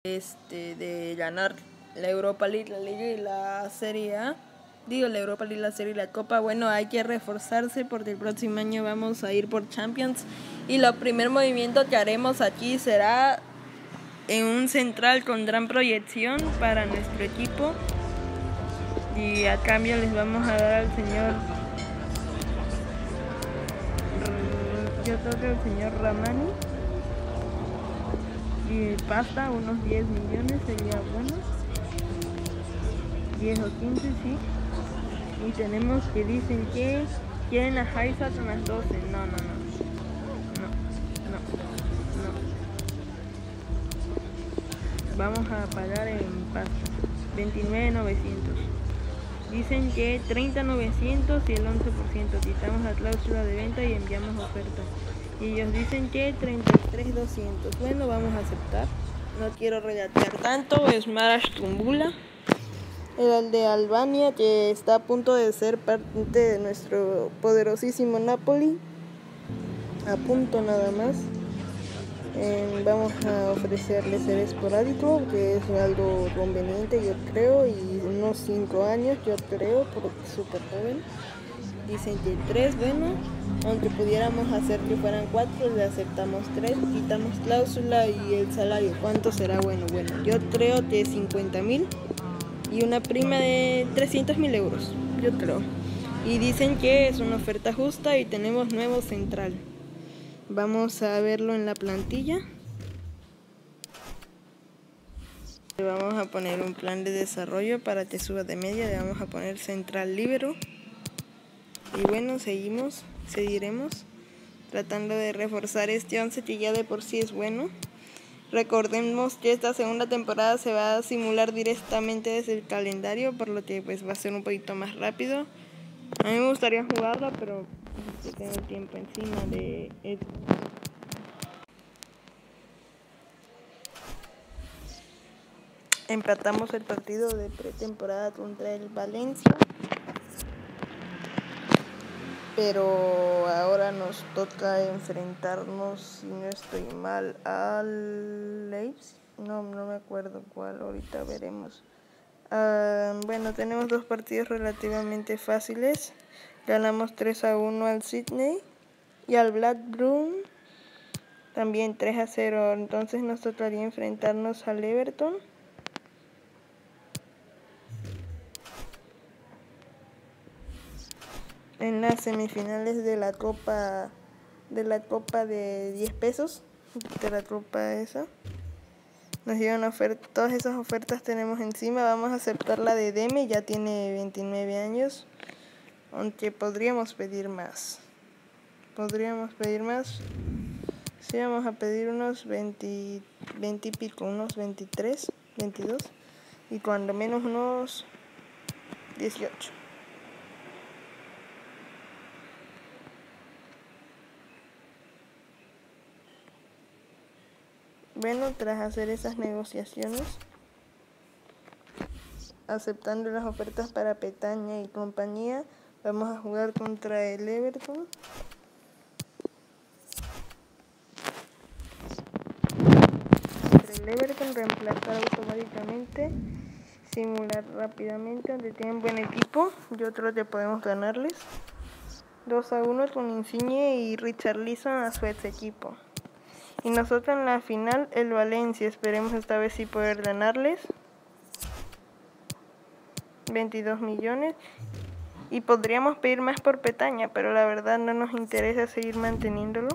de ganar la Europa League, la Liga y la Serie A. Digo, la Europa League, la Serie y la Copa. Bueno, hay que reforzarse porque el próximo año vamos a ir por Champions. Y el primer movimiento que haremos aquí será en un central con gran proyección para nuestro equipo. Y a cambio les vamos a dar al señor, yo creo que al señor Ramani. Y pasta, unos 10 millones sería bueno. 10 o 15, sí. Y tenemos que dicen que quieren a Haizat a las 12. No. Vamos a pagar en pasta. 29,900. Dicen que 30,900 y el 11%. Quitamos la cláusula de venta y enviamos oferta. Y ellos dicen que 33,200. Bueno, vamos a aceptar. No quiero regatear tanto. Es Marash Tumbula, el de Albania, que está a punto de ser parte de nuestro poderosísimo Napoli. A punto nada más. Vamos a ofrecerle ser esporádico, que es algo conveniente, yo creo, y unos 5 años, yo creo, porque es súper joven. Dicen que 3, bueno, aunque pudiéramos hacer que fueran 4, le aceptamos 3, quitamos cláusula y el salario. ¿Cuánto será? Bueno, yo creo que 50.000 y una prima de 300.000 euros, yo creo. Y dicen que es una oferta justa y tenemos nuevo central. Vamos a verlo en la plantilla. Le vamos a poner un plan de desarrollo para que suba de media. Le vamos a poner central libero. Y bueno, seguiremos tratando de reforzar este 11 que ya de por sí es bueno. Recordemos que esta segunda temporada se va a simular directamente desde el calendario, por lo que pues va a ser un poquito más rápido. A mí me gustaría jugarla, pero tengo tiempo encima de esto. Empatamos el partido de pretemporada contra el Valencia, pero ahora nos toca enfrentarnos, si no estoy mal, al Leipzig. No me acuerdo cuál, ahorita veremos. Bueno, tenemos 2 partidos relativamente fáciles. Ganamos 3-1 al Sydney y al Blackburn también 3-0. Entonces nos tocaría enfrentarnos al Everton. En las semifinales de la copa de 10 pesos, de la copa esa. Nos dieron oferta, todas esas ofertas tenemos encima. Vamos a aceptar la de Deme, ya tiene 29 años, aunque podríamos pedir más. Sí, vamos a pedir unos 20 y pico, unos 23, 22 y cuando menos unos 18. Bueno, tras hacer esas negociaciones, aceptando las ofertas para Petaña y compañía, vamos a jugar contra el Everton. Reemplazar automáticamente, simular rápidamente, donde tienen buen equipo. Yo creo que podemos ganarles 2-1 con Insigne y Richarlison a su ex equipo. Y nosotros en la final, el Valencia. Esperemos esta vez sí poder ganarles. 22 millones. Y podríamos pedir más por Petaña, pero la verdad no nos interesa seguir manteniéndolo.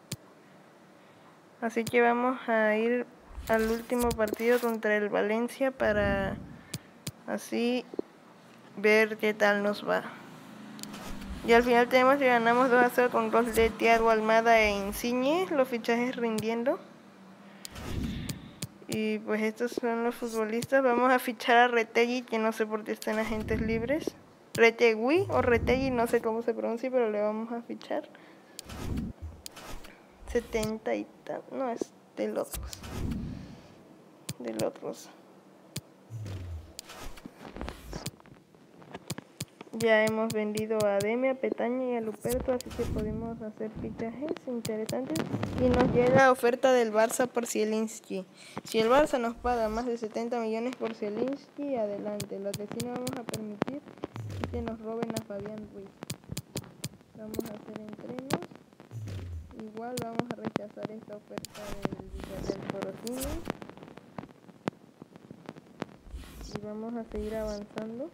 Así que vamos a ir al último partido contra el Valencia para así ver qué tal nos va. Y al final tenemos que ganamos 2-0 con goles de Thiago Almada e Insigne, los fichajes rindiendo. Y pues estos son los futbolistas. Vamos a fichar a Retegui, que no sé por qué están agentes libres. Retegui o Retegui, no sé cómo se pronuncia, pero le vamos a fichar. 70 y tal, no es del otros. Ya hemos vendido a Deme, a Petaña y a Luperto, así que podemos hacer fichajes interesantes. Y nos llega la oferta del Barça por Zielinski. Si el Barça nos paga más de 70 millones por Zielinski, adelante. Lo que sí no vamos a permitir es que nos roben a Fabián Ruiz. Vamos a hacer entrenos. Igual vamos a rechazar esta oferta del Porotino. Y vamos a seguir avanzando.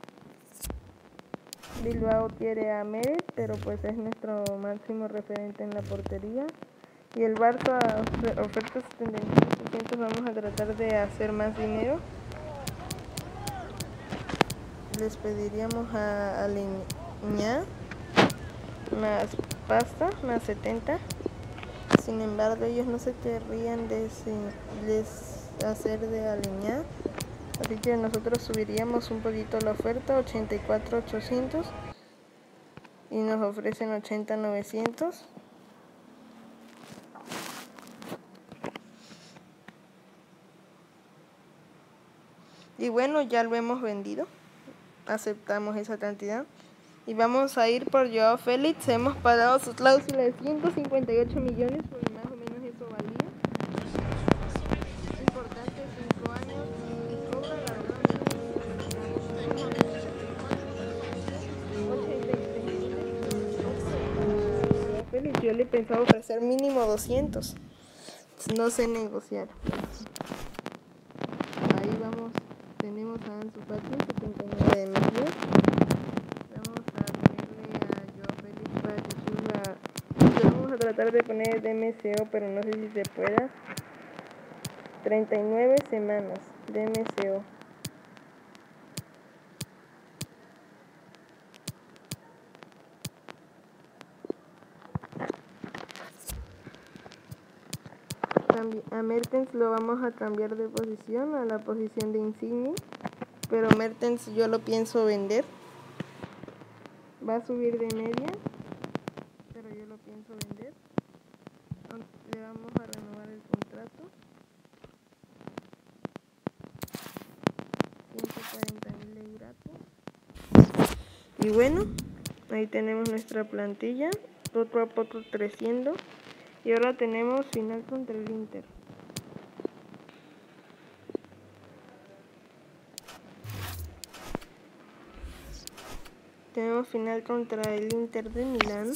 Bilbao quiere a Meret, pero pues es nuestro máximo referente en la portería. Y el Barça oferta 75%, vamos a tratar de hacer más dinero. Les pediríamos a Aleñá más pasta, más 70. Sin embargo, ellos no se querrían deshacer de Aleñá. Así que nosotros subiríamos un poquito la oferta, 84.800, y nos ofrecen 80.900. Y bueno, ya lo hemos vendido, aceptamos esa cantidad y vamos a ir por Joao Félix. Hemos pagado su cláusula de 158 millones, porque más o menos eso valía. Importante, 5 años y cobra la verdad. Félix, yo le pensaba ofrecer mínimo 200. No sé negociar. Ahí vamos, tenemos a Ansu Fati, 79 de media. Vamos a ponerle a Joao Félix para que suba. Vamos a tratar de poner de MCO, pero no sé si se pueda. 39 semanas de MCO. A Mertens lo vamos a cambiar de posición a la posición de Insigne, pero Mertens yo lo pienso vender. Va a subir de media, pero yo lo pienso vender. Le vamos a renovar el contrato. 140.000 euros. Y bueno, ahí tenemos nuestra plantilla, poco a poco creciendo. Y ahora tenemos final contra el Inter. Tenemos final contra el Inter de Milán.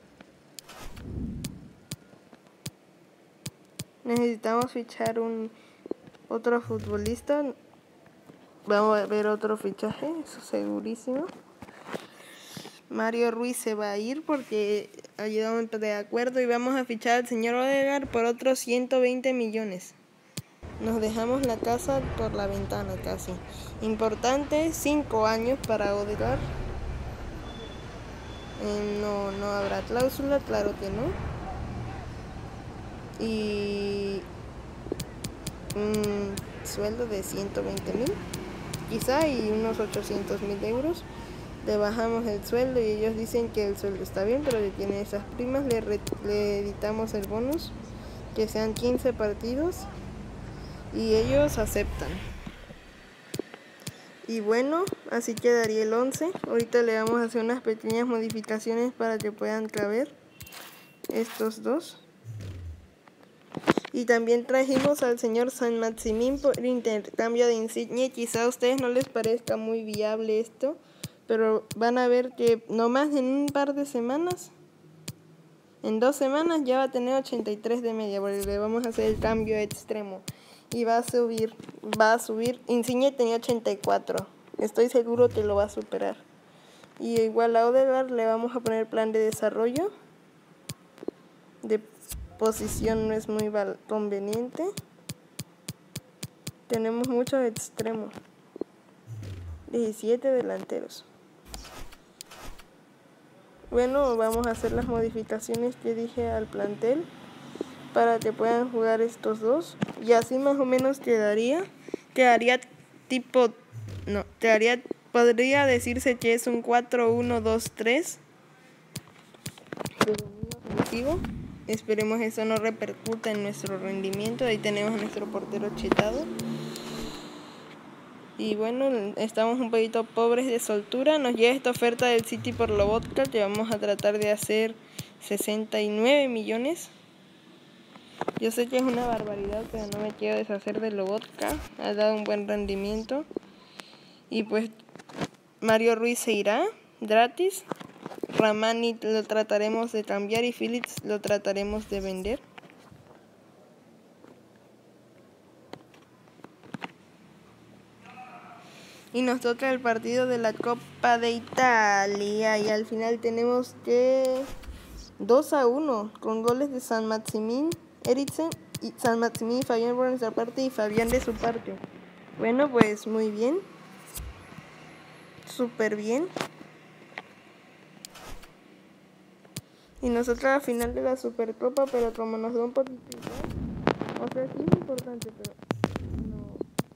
Necesitamos fichar otro futbolista. Vamos a ver otro fichaje, eso segurísimo. Mario Ruiz se va a ir porque ayudamos de acuerdo y vamos a fichar al señor Odegaard por otros 120 millones. Nos dejamos la casa por la ventana casi. Importante, 5 años para Odegaard. No habrá cláusula, claro que no. Y un sueldo de 120.000, quizá, y unos 800.000 euros. Le bajamos el sueldo y ellos dicen que el sueldo está bien, pero que tiene esas primas. Le editamos el bonus, que sean 15 partidos, y ellos aceptan. Y bueno, así quedaría el 11. Ahorita le vamos a hacer unas pequeñas modificaciones para que puedan caber estos dos. Y también trajimos al señor Saint-Maximin por intercambio de Insigne. Quizá a ustedes no les parezca muy viable esto, pero van a ver que nomás en un par de semanas, en 2 semanas ya va a tener 83 de media, porque le vamos a hacer el cambio extremo. Y va a subir. Insigne tenía 84. Estoy seguro que lo va a superar. Y igual a Odegaard le vamos a poner plan de desarrollo. De posición no es muy conveniente. Tenemos muchos extremos. 17 delanteros. Bueno, vamos a hacer las modificaciones que dije al plantel para que puedan jugar estos dos. Y así más o menos podría decirse que es un 4-1-2-3 ofensivo. Esperemos eso no repercuta en nuestro rendimiento. Ahí tenemos a nuestro portero chetado. Y bueno, estamos un poquito pobres de soltura. Nos llega esta oferta del City por Lobotka, que vamos a tratar de hacer 69 millones. Yo sé que es una barbaridad, pero no me quiero deshacer de Lobotka. Ha dado un buen rendimiento. Y pues Mario Ruiz se irá gratis. Ramani lo trataremos de cambiar y Phillips lo trataremos de vender. Y nos toca el partido de la Copa de Italia. Y al final tenemos que 2-1 con goles de San Maximín, Eriksen, y San Maximín y Fabián por nuestra parte y Fabián de su parte. Bueno, pues muy bien. Súper bien. Y nosotros al final de la Supercopa, pero como nos da un poquito igual, o sea, sí es importante, pero no.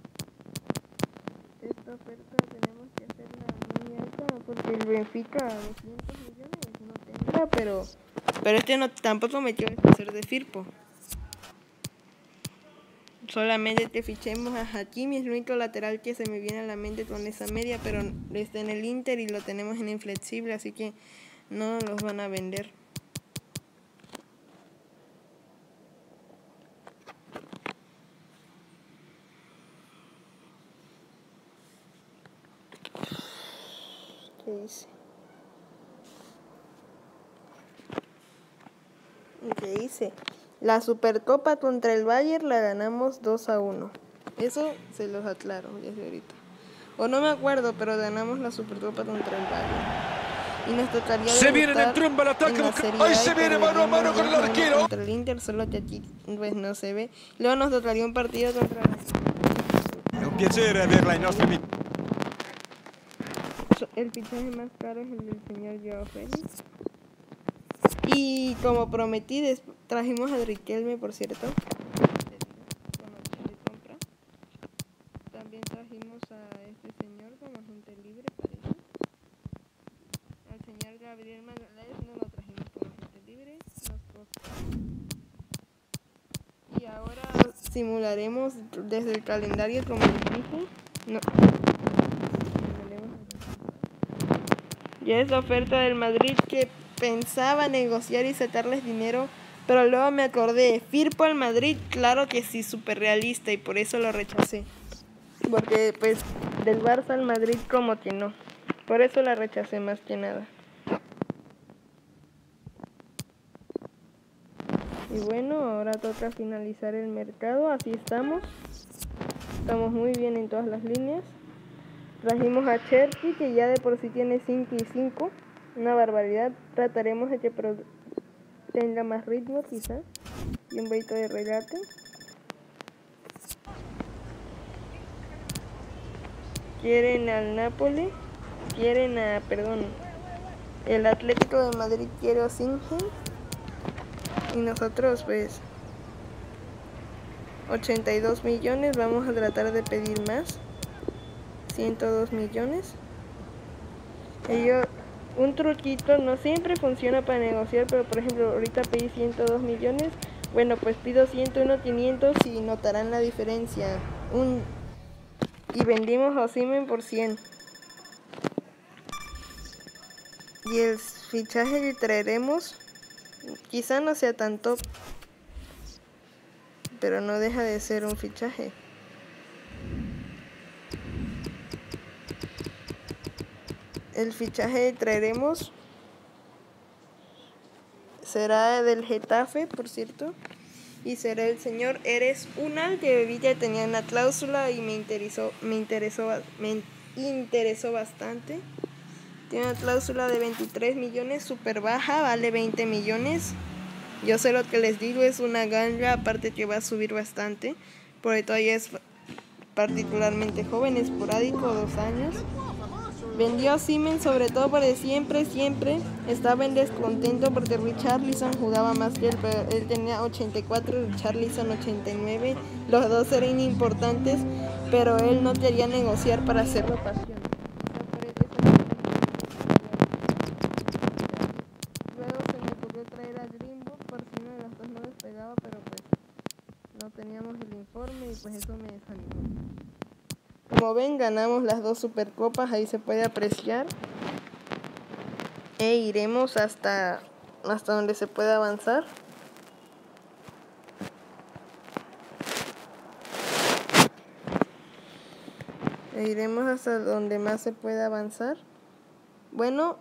Esta oferta tenemos que hacerla muy alta porque el Benfica 200 millones no tendrá, pero este no, tampoco me quiero deshacer de Firpo. Solamente te fichemos a Hakimi, es el único lateral que se me viene a la mente con esa media, pero está en el Inter y lo tenemos en inflexible, así que no los van a vender. ¿Qué dice? ¿Qué dice? La Supercopa contra el Bayern la ganamos 2-1. Eso se los aclaro desde ahorita. O no me acuerdo, pero ganamos la Supercopa contra el Bayern. Y nos tocaría se viene en tromba el ataque. Ahí se viene mano a mano con el arquero. Contra el Inter, solo que aquí pues no se ve. Luego nos tocaría un partido contra È un piacere averla ai nostri amici. El fichaje más caro es el del señor Joao Félix. Y como prometí, trajimos a Riquelme, por cierto, con opción de compra. También trajimos a este señor como agente libre, parece. Al señor Gabriel Magalhães no lo trajimos como agente libre, nos costó. Y ahora simularemos desde el calendario, como les dije. No. Ya es la oferta del Madrid que pensaba negociar y sacarles dinero, pero luego me acordé, Firpo al Madrid, claro que sí, súper realista y por eso lo rechacé. Porque pues del Barça al Madrid como que no, por eso la rechacé más que nada. Y bueno, ahora toca finalizar el mercado, así estamos. Estamos muy bien en todas las líneas. Trajimos a Cherky, que ya de por sí tiene 5 y 5. Una barbaridad. Trataremos de que tenga más ritmo quizás. Y un poquito de regate. Quieren al Napoli. Quieren a, perdón, el Atlético de Madrid quiere a Osimhen. Y nosotros pues 82 millones. Vamos a tratar de pedir más. 102 millones. Un truquito, no siempre funciona para negociar, pero por ejemplo ahorita pedí 102 millones, bueno pues pido 101.500 y notarán la diferencia. Y vendimos a Osimhen por 100. Y el fichaje que traeremos quizá no sea tan top, pero no deja de ser un fichaje. El fichaje que traeremos será del Getafe, por cierto, y será el señor Eres Unal, que vi que tenía una cláusula y me interesó bastante. Tiene una cláusula de 23 millones, súper baja, vale 20 millones. Yo sé lo que les digo, es una ganga, aparte que va a subir bastante, porque todavía es particularmente joven, esporádico, 2 años. Vendió a Siemens sobre todo porque siempre estaba en descontento porque Richarlison jugaba más que él, pero él tenía 84 y Richarlison 89. Los dos eran importantes, pero él no quería negociar para hacer rotación. Luego se me ocurrió traer a Greenwood por si uno de los dos no despegaba, pero pues no teníamos el informe y pues eso me desanimó. Como ven, ganamos las 2 supercopas, ahí se puede apreciar. E iremos hasta donde se pueda avanzar. Iremos hasta donde más se pueda avanzar. Bueno,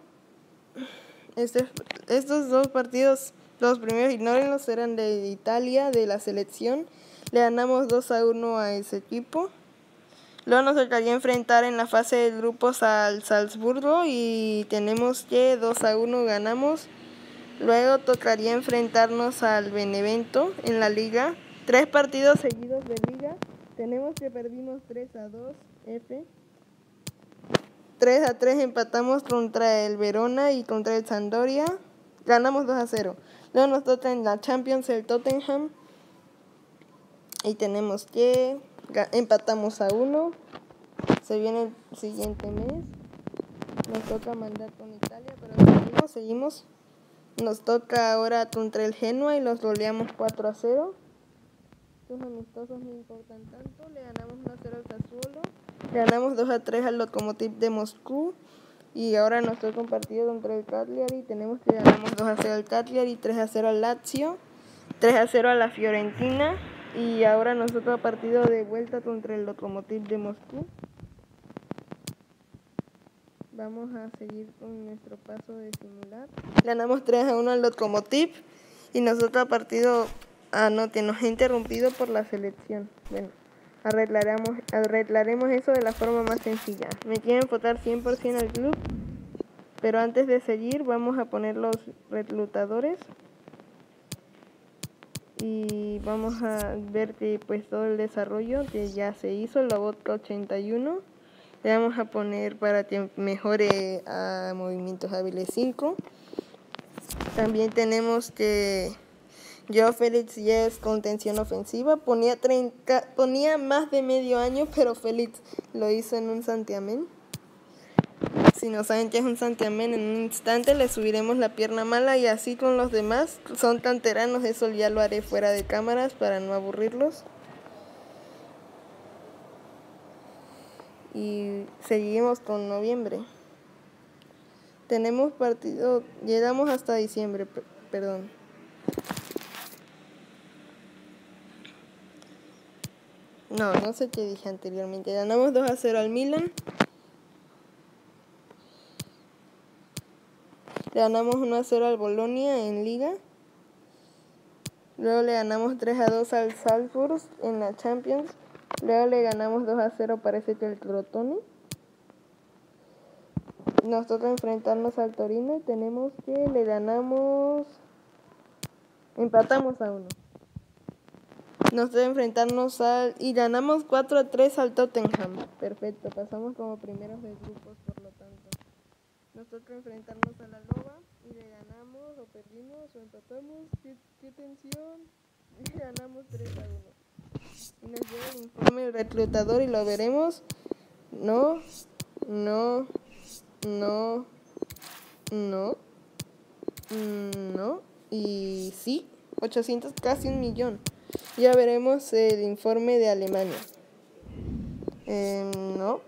estos 2 partidos, los primeros, ignórenlos, eran de Italia, de la selección. Le ganamos 2-1 a ese equipo. Luego nos tocaría enfrentar en la fase de grupos al Salzburgo y tenemos que 2-1 ganamos. Luego tocaría enfrentarnos al Benevento en la liga. 3 partidos seguidos de liga. Tenemos que perdimos 3-2, F. 3-3 empatamos contra el Verona y contra el Sampdoria. Ganamos 2-0. Luego nos toca en la Champions el Tottenham. Y tenemos que empatamos a 1. Se viene el siguiente mes. Nos toca mandar con Italia, pero seguimos. Nos toca ahora contra el Genoa y los goleamos 4-0. Estos amistosos no importan tanto. Le ganamos 1-0 al Sassuolo. Le ganamos 2-3 al Lokomotiv de Moscú. Y ahora nos toca un partido contra el Cagliari. Tenemos que ganamos 2-0 al Cagliari, 3-0 al Lazio, 3-0 a la Fiorentina. Y ahora nos toca partido de vuelta contra el Lokomotiv de Moscú. Vamos a seguir con nuestro paso de simular. Ganamos 3-1 al Lokomotiv. Y nos toca partido que nos ha interrumpido por la selección. Bueno, arreglaremos eso de la forma más sencilla. Me quieren votar 100% al club. Pero antes de seguir vamos a poner los reclutadores. Y vamos a ver que pues todo el desarrollo que ya se hizo, la vodka 81. Le vamos a poner para que mejore a movimientos hábiles 5. También tenemos que Joao Félix ya es contención ofensiva. Ponía más de medio año, pero Félix lo hizo en un santiamén. Si no saben qué es un santiamén, en un instante le subiremos la pierna mala y así con los demás. Son canteranos, eso ya lo haré fuera de cámaras para no aburrirlos. Y seguimos con noviembre. Tenemos partido, llegamos hasta diciembre, perdón. No sé qué dije anteriormente. Ganamos 2-0 al Milan. Le ganamos 1-0 al Bolonia en Liga. Luego le ganamos 3-2 al Salzburg en la Champions. Luego le ganamos 2-0, parece que el Crotone. Nos toca enfrentarnos al Torino y tenemos que empatamos a 1. Nos toca enfrentarnos y ganamos 4-3 al Tottenham. Perfecto, pasamos como primeros de grupos, por lo tanto. Nos toca enfrentarnos a la Loba y le ganamos, o perdimos, o empatamos. ¿Qué tensión? Y ganamos 3-1. Y nos llega el informe del reclutador y lo veremos. No. Y sí, 800, casi 1 millón. Ya veremos el informe de Alemania. No.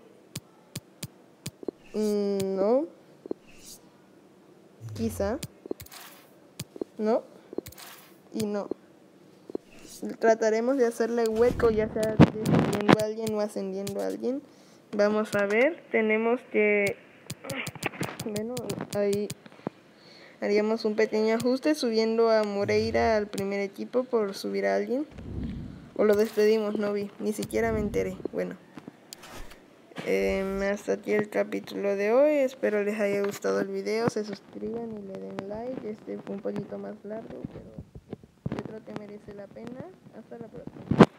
Quizá. No. Y no. Trataremos de hacerle hueco, ya sea descendiendo a alguien o ascendiendo a alguien. Vamos a ver. Tenemos que... Bueno, ahí haríamos un pequeño ajuste subiendo a Moreira al primer equipo por subir a alguien. O lo despedimos, no vi. Ni siquiera me enteré. Bueno. Hasta aquí el capítulo de hoy. Espero les haya gustado el video. Se suscriban y le den like. Este fue un poquito más largo, pero yo creo que merece la pena. Hasta la próxima.